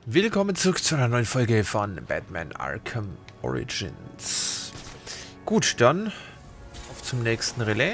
Willkommen zurück zu einer neuen Folge von Batman Arkham Origins. Gut, dann auf zum nächsten Relais.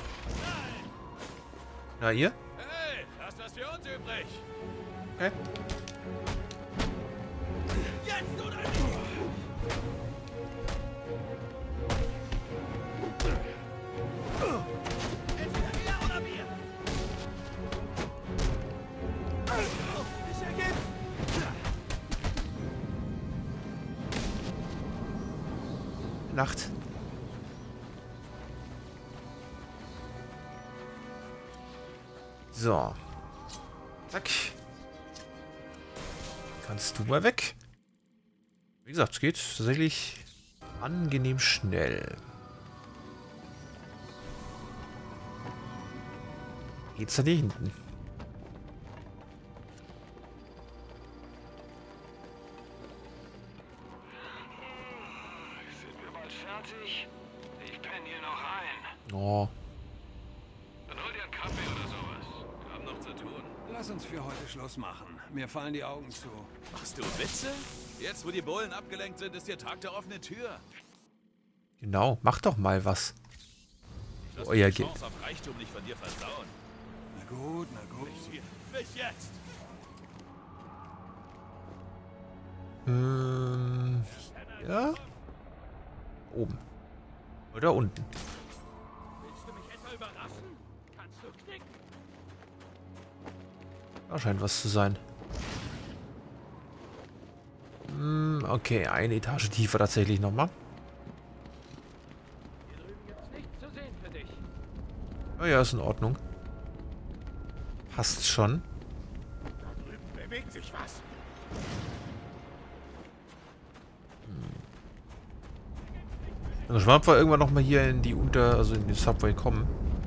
Na, ihr? Hey, hast was für uns übrig? Okay. Jetzt oder nicht? Entweder er oder wir. Nicht ergeben. Nacht. So. Zack. Kannst du mal weg. Wie gesagt, es geht tatsächlich angenehm schnell. Geht's da hier hinten? Sind wir bald fertig? Ich penne hier noch ein. Oh. Dann hol dir einen Kaffee oder sowas. Wir haben noch zu tun. Lass uns für heute Schluss machen. Mir fallen die Augen zu. Machst du Witze? Jetzt, wo die Bullen abgelenkt sind, ist hier Tag der offenen Tür. Genau, mach doch mal was. Lass Euer die Ge- Chance auf Reichtum nicht von dir versauen. Na gut, na gut. Nicht jetzt. Ja. Oben. Oder unten. Willst du mich etwa überraschen? Kannst du knicken? Da scheint was zu sein. Okay, eine Etage tiefer tatsächlich nochmal. Hier drüben gibt's nichts zu sehen für dich. Ja, ist in Ordnung. Passt schon. Da drüben bewegt sich was. Also ich ob wir irgendwann nochmal hier in die also in die Subway kommen.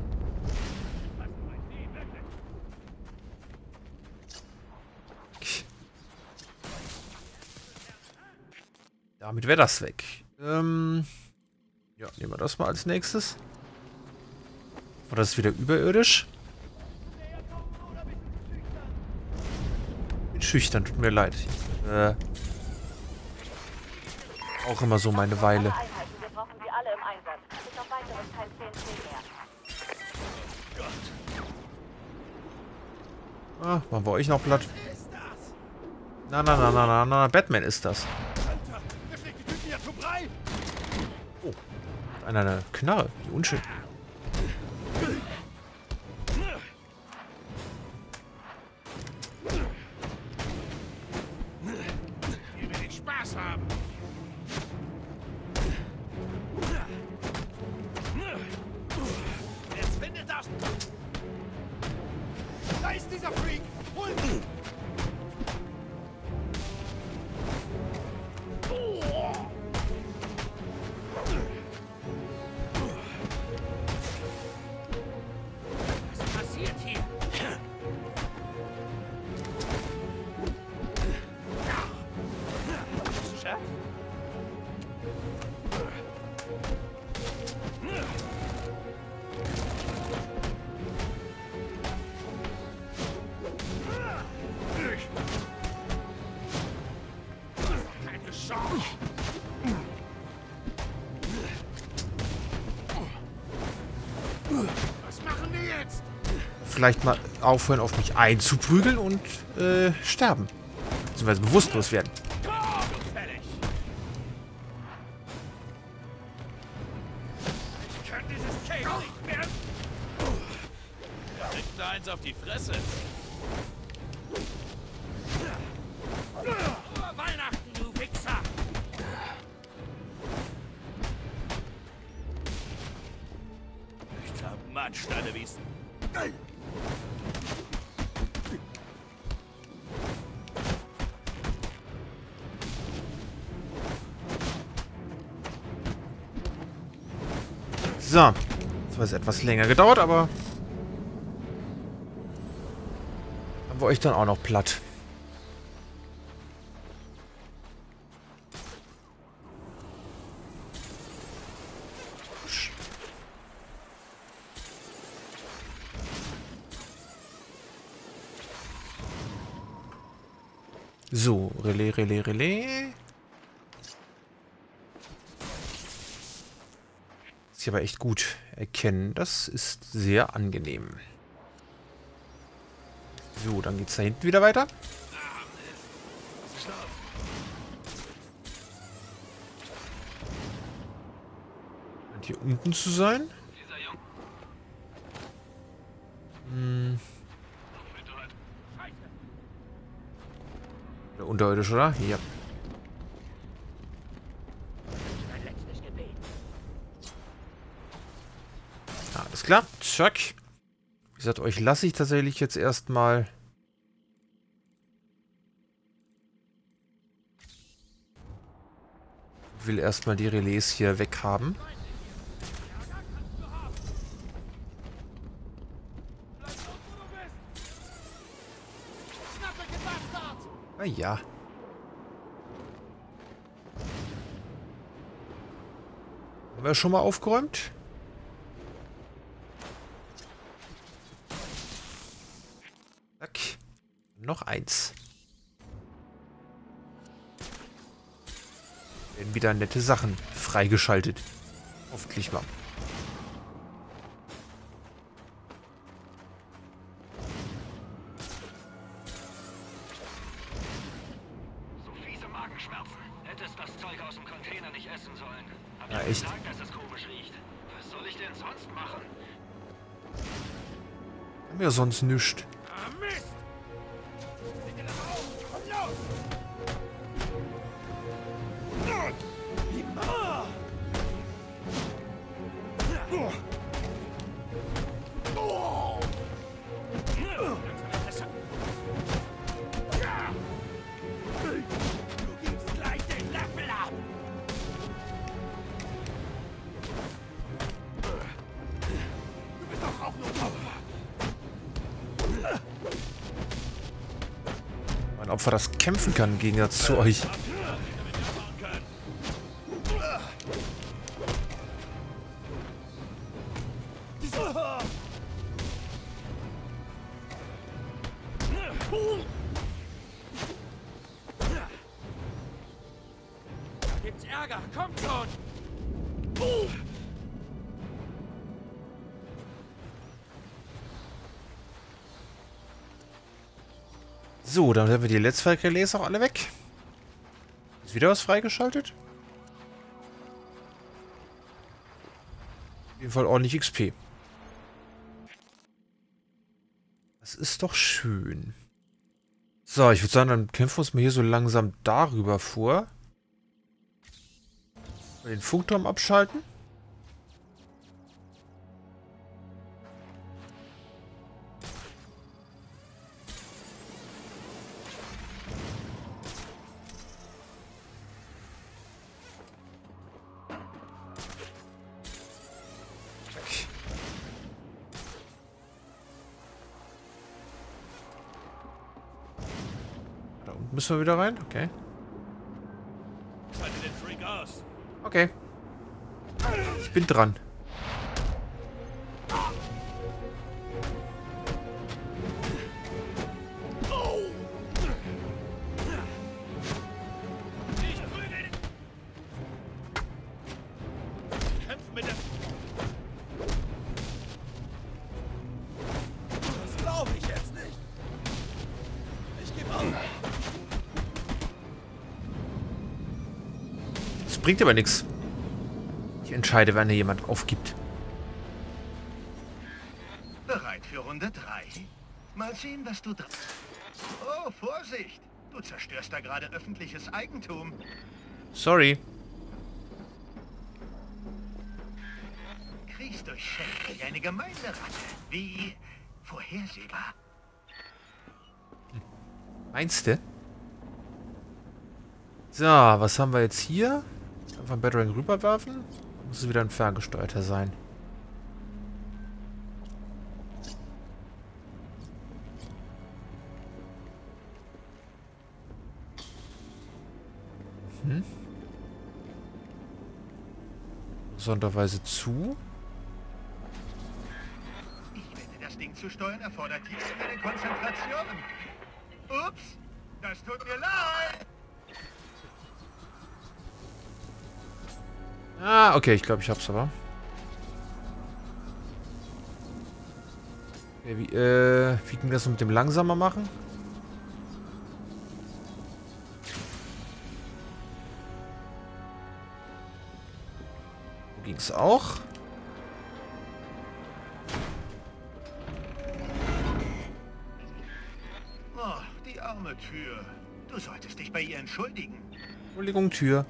Damit wäre das weg. Ja, nehmen wir das mal als nächstes. War das wieder überirdisch? Bin schüchtern, tut mir leid. Auch immer so meine Weile. Einheiten, wir brauchen sie alle im Einsatz. Bis auf weiteres kein CNC mehr. Ah, machen wir euch noch platt. Na, Batman ist das. Alter, der schlägt die Typen hier zu Brei. Oh, eine Knarre, wie unschön. Hier will ich Spaß haben. Jetzt findet das. Da ist dieser Freak. Hol ihn. Was passiert hier? Chef? Keine Chance. Was machen wir jetzt? Vielleicht mal aufhören, auf mich einzuprügeln und sterben. Beziehungsweise bewusstlos werden. Fertig. Ich kann dieses Cable nicht mehr. Er kriegt da eins auf die Fresse. Frohe Weihnachten, du Wichser! Nichts haben Anstande wiesen. So. Das war jetzt etwas länger gedauert, aber haben wir euch dann auch noch platt. So, Relais, Relais, Relais. Ist hier aber echt gut erkennen. Das ist sehr angenehm. So, dann geht's da hinten wieder weiter. Scheint hier unten zu sein. Unterirdisch, oder? Ja. Alles klar. Zack. Wie gesagt, euch lasse ich tatsächlich jetzt erstmal. Will erstmal die Relais hier weghaben. Na ja. Haben wir schon mal aufgeräumt? Zack. Noch eins. Werden wieder nette Sachen freigeschaltet. Hoffentlich mal. So fiese Magenschmerzen. Hättest das Zeug aus dem Container nicht essen sollen. Hab Ja, ja echt. gesagt, dass es komisch riecht. Was soll ich denn sonst machen? Haben wir sonst nichts. Ah, Mist! Du gibst gleich den Löffel ab! Du bist doch auch nur Opfer! Ein Opfer, das kämpfen kann, im Gegensatz zu euch. Gibt's Ärger? Kommt schon! So, dann haben wir die Netzwerkrelais auch alle weg. Ist wieder was freigeschaltet? Auf jeden Fall ordentlich XP. Das ist doch schön. So, ich würde sagen, dann kämpfen wir uns mal hier so langsam darüber vor. Mal den Funkturm abschalten. Da unten müssen wir wieder rein. Okay. Schalte den Freak aus. Okay. Ich bin dran. Ich prügel. Kämpf mit dem. Das glaube ich jetzt nicht. Ich gebe auf. Das bringt aber nichts. Ich entscheide, wann hier jemand aufgibt. Bereit für Runde 3? Mal sehen, was du... Oh, Vorsicht! Du zerstörst da gerade öffentliches Eigentum. Sorry. Kriegst durch Schäden wie eine Gemeinderatte. Wie vorhersehbar. Meinst du? So, was haben wir jetzt hier? Einfach ein Battering rüberwerfen. Muss es wieder ein ferngesteuerter sein. Sonderweise zu. Ich wette, das Ding zu steuern erfordert jetzt eine Konzentration. Ups! Das tut mir leid. Ah, okay, ich glaube, ich hab's aber. Okay, wie ging das mit dem langsamer machen? So ging's auch. Oh, die arme Tür. Du solltest dich bei ihr entschuldigen. Entschuldigung, Tür.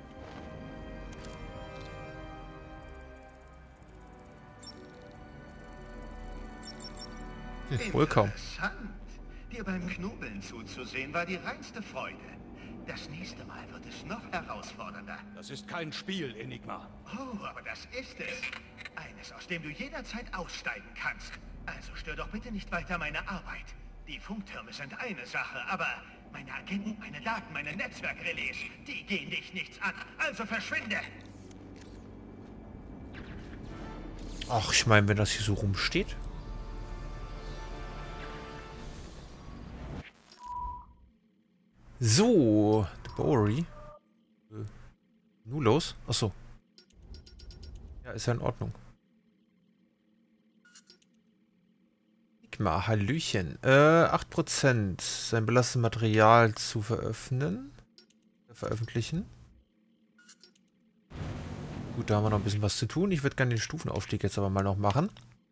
Wohl kaum. Interessant. Dir beim Knobeln zuzusehen war die reinste Freude. Das nächste Mal wird es noch herausfordernder. Das ist kein Spiel, Enigma. Oh, aber das ist es. Eines, aus dem du jederzeit aussteigen kannst. Also stör doch bitte nicht weiter meine Arbeit. Die Funktürme sind eine Sache, aber meine Agenten, meine Daten, meine Netzwerkrelais, die gehen dich nichts an. Also verschwinde! Ach, ich meine, wenn das hier so rumsteht. So, The Bowery. Nun los? Achso. Ja, ist ja in Ordnung. Enigma, Hallöchen. 8%. Sein belastetes Material zu veröffentlichen. Gut, da haben wir noch ein bisschen was zu tun. Ich würde gerne den Stufenaufstieg jetzt aber mal noch machen.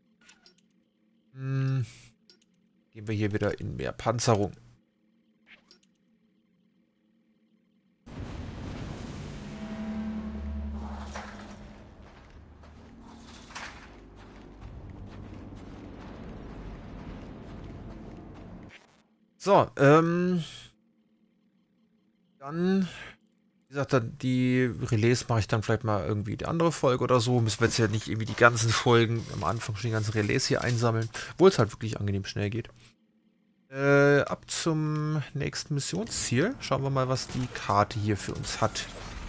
Gehen wir hier wieder in mehr Panzerung. So, dann, wie gesagt, dann die Relais mache ich dann vielleicht mal irgendwie die andere Folge oder so. Müssen wir jetzt ja nicht irgendwie die ganzen Folgen am Anfang schon die ganzen Relais hier einsammeln, obwohl es halt wirklich angenehm schnell geht. Ab zum nächsten Missionsziel. Schauen wir mal, was die Karte hier für uns hat.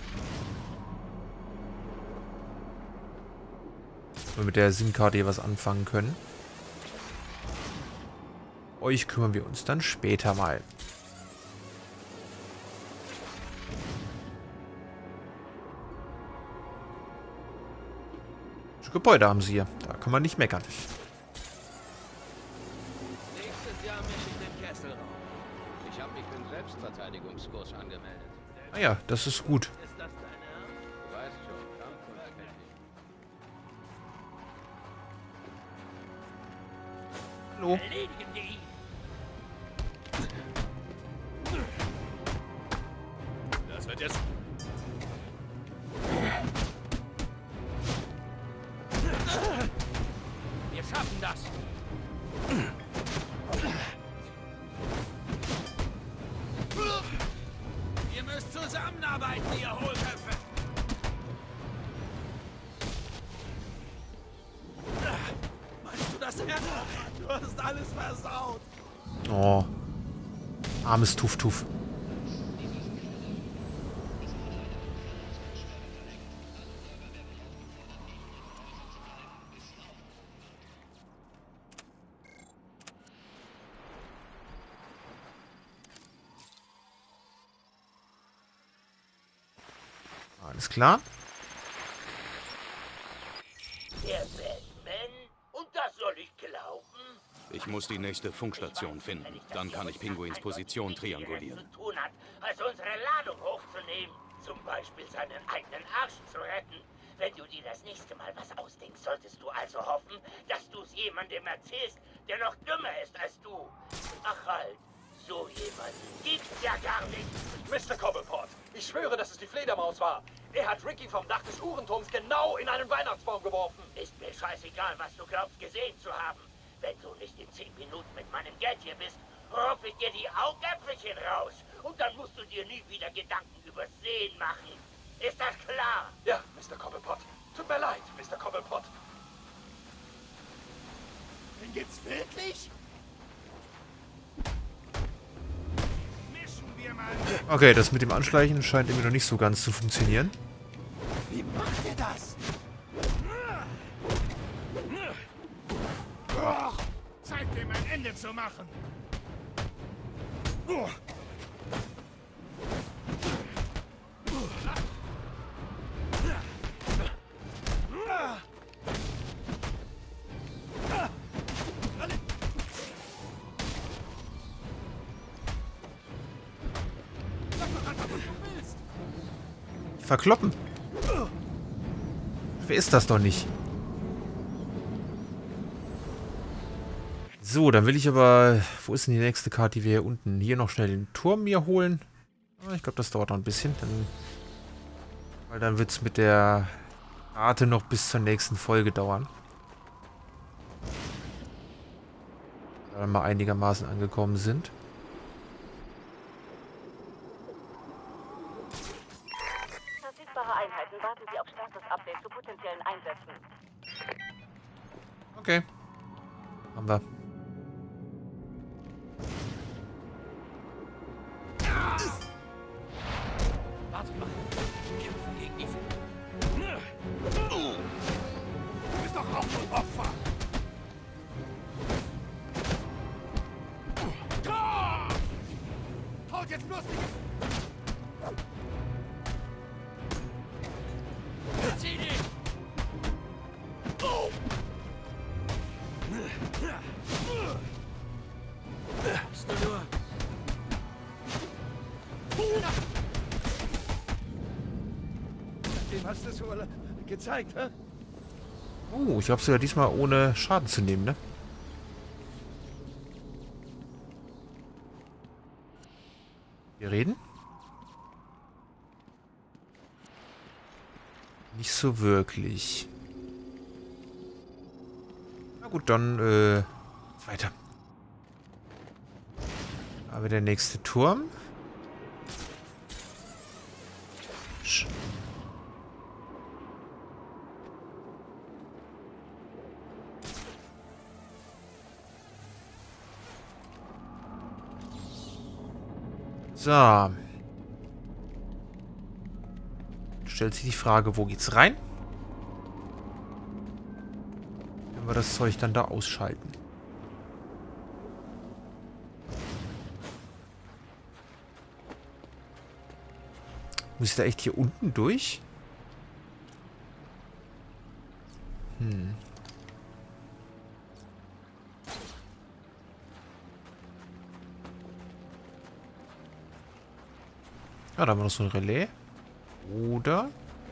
Ob wir mit der SIM-Karte hier was anfangen können. Euch kümmern wir uns dann später mal. Gebäude haben sie hier. Da kann man nicht meckern. Nächstes Jahr mische ich den Kessel rauf. Ich habe mich für den Selbstverteidigungskurs angemeldet. Ah ja, das ist gut. Ist das deine Ernst? Du weißt schon, Kampfkunst kenn ich. Hallo. Erledigen die! Das wird jetzt... Wir schaffen das! Ihr müsst zusammenarbeiten, ihr Hohlköpfe! Meinst du das ernst? Du hast alles versaut! Oh. Armes Tuff-Tuff. Alles klar. Der Batman? Und das soll ich glauben? Ich muss die nächste Funkstation finden. Dann kann ich Pinguins Position triangulieren. Zu tun hat, als unsere Ladung hochzunehmen. Zum Beispiel seinen eigenen Arsch zu retten. Wenn du dir das nächste Mal was ausdenkst, solltest du also hoffen, dass du es jemandem erzählst, der noch dümmer ist als du. Ach halt, so jemanden gibt's ja gar nicht. Mr. Cobblepot, ich schwöre, dass es die Fledermaus war. Er hat Ricky vom Dach des Uhrenturms genau in einen Weihnachtsbaum geworfen. Ist mir scheißegal, was du glaubst gesehen zu haben. Wenn du nicht in 10 Minuten mit meinem Geld hier bist, rupf ich dir die Augäpfelchen raus. Und dann musst du dir nie wieder Gedanken übers Sehen machen. Ist das klar? Ja, Mr. Cobblepot. Tut mir leid, Mr. Cobblepot. Den geht's wirklich? Mischen wir mal. Okay, das mit dem Anschleichen scheint irgendwie noch nicht so ganz zu funktionieren. Wie macht er das? Zeit, dem ein Ende zu machen. verkloppen. Wer ist das doch nicht? So, dann will ich aber... Wo ist denn die nächste Karte, die wir hier unten... Hier noch schnell den Turm mir holen. Ich glaube, das dauert noch ein bisschen. Weil dann wird es mit der Karte noch bis zur nächsten Folge dauern. Weil wir mal einigermaßen angekommen sind. Verfügbare Einheiten, warten Sie auf Status-Update zu potenziellen Einsätzen. Okay. Haben wir. Warte mal. Kämpfen gegen die... Du bist doch auch ein Opfer. Haut jetzt bloß nicht. Zieh dich. Hast du nur... Dem hast du es wohl gezeigt, hä? Oh, ich habe es ja diesmal ohne Schaden zu nehmen, ne? Wir reden? Nicht so wirklich. Na gut, dann weiter. Aber der nächste Turm. So. Stellt sich die Frage, wo geht's rein? Wenn wir das Zeug dann da ausschalten. Muss ich da echt hier unten durch? Ja, da haben wir noch so ein Relais. Oder?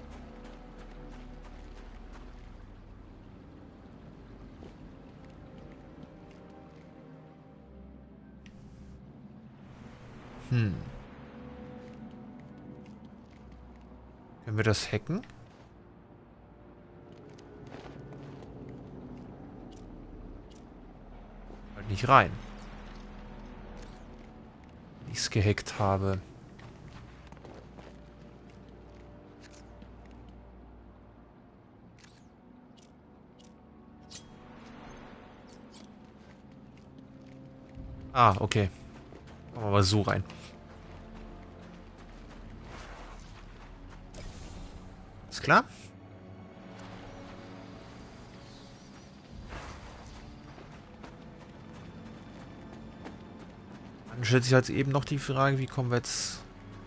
Können wir das hacken? Halt nicht rein. Wenn ich es gehackt habe. Ah, okay. Kommen wir mal so rein. Ist klar? Dann stellt sich jetzt eben noch die Frage, wie kommen wir jetzt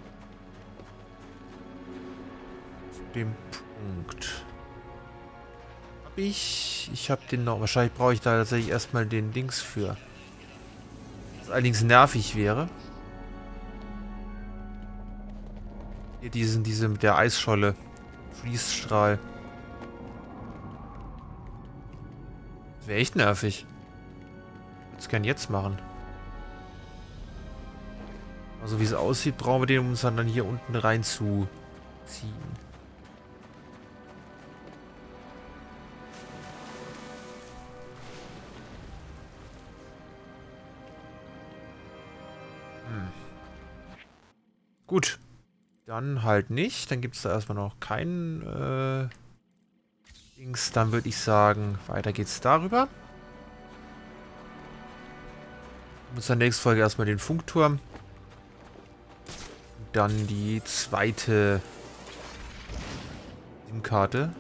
zu dem Punkt? Hab ich? Ich habe den noch. Wahrscheinlich brauche ich da tatsächlich erstmal den Dings für. Was allerdings nervig wäre. Hier diese mit der Eisscholle. Fließstrahl. Wäre echt nervig. Ich würde es gern jetzt machen. Also wie es aussieht, brauchen wir den, um uns dann hier unten reinzuziehen. Gut. Dann halt nicht. Dann gibt es da erstmal noch keinen Dings. Dann würde ich sagen, weiter geht's darüber. Uns in der nächsten Folge erstmal den Funkturm. Und dann die zweite SIM-Karte.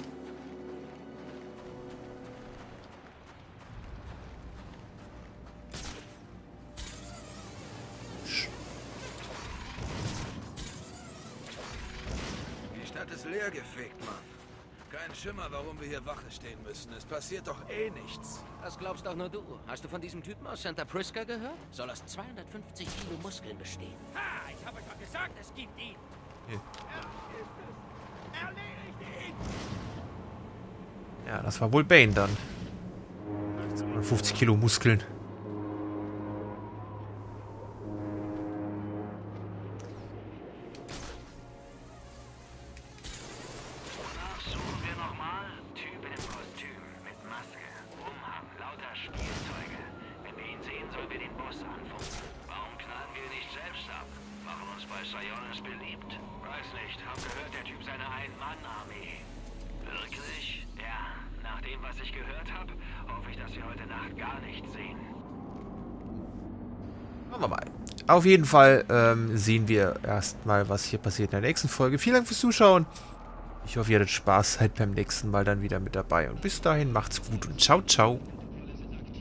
Leergefegt, Mann. Kein Schimmer, warum wir hier Wache stehen müssen. Es passiert doch eh nichts. Das glaubst doch nur du. Hast du von diesem Typen aus Santa Prisca gehört? Soll aus 250 Kilo Muskeln bestehen. Ha, ich habe euch doch gesagt, es gibt ihn. Ja, das war wohl Bane dann. 50 Kilo Muskeln. Suchen wir nochmal. Typ in dem Kostüm, mit Maske, Umhang, lauter Spielzeuge. Wenn wir ihn sehen, sollen wir den Boss anfunken. Warum knallen wir nicht selbst ab? Machen uns bei Sionis beliebt? Weiß nicht, hab gehört, der Typ sei eine Ein-Mann-Armee. Wirklich? Ja, nach dem, was ich gehört habe, hoffe ich, dass wir heute Nacht gar nichts sehen. Schauen wir mal. Auf jeden Fall sehen wir erstmal, was hier passiert in der nächsten Folge. Vielen Dank fürs Zuschauen. Ich hoffe, ihr hattet Spaß. Seid beim nächsten Mal dann wieder mit dabei. Und bis dahin macht's gut und ciao, ciao.